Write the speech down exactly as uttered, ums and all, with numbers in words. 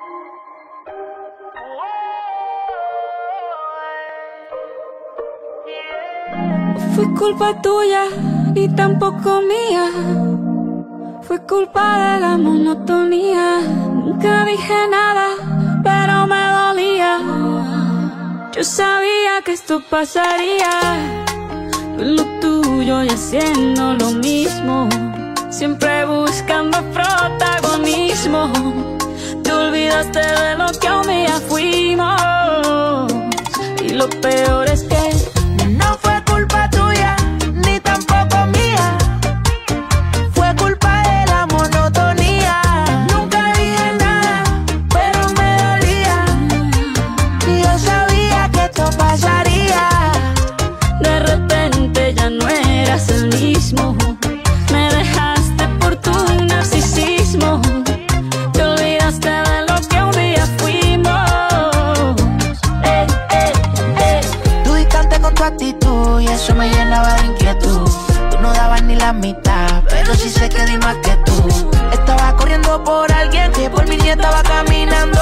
Fue culpa tuya y tampoco mía. Fue culpa de la monotonía. Nunca dije nada, pero me dolía. Yo sabía que esto pasaría. Tú en lo tuyo y haciendo lo mismo, siempre buscando protagonismo. Te olvidaste de lo que un día fuimos. Y lo peor es que no fue culpa tuya, ni tampoco mía. Fue culpa de la monotonía. Nunca dije nada, pero me dolía. Y yo sabía que esto pasaría. de repente ya no eras el mismo. Me dejaste por tu narcisismo. Te olvidaste de lo que un día fuimos. Eh, eh, eh. Tú distante con tu actitud y eso me llenaba de inquietud. Tú no dabas ni la mitad, pero sí sé que di más que tú. Estaba corriendo por alguien que por mí ni estaba caminando.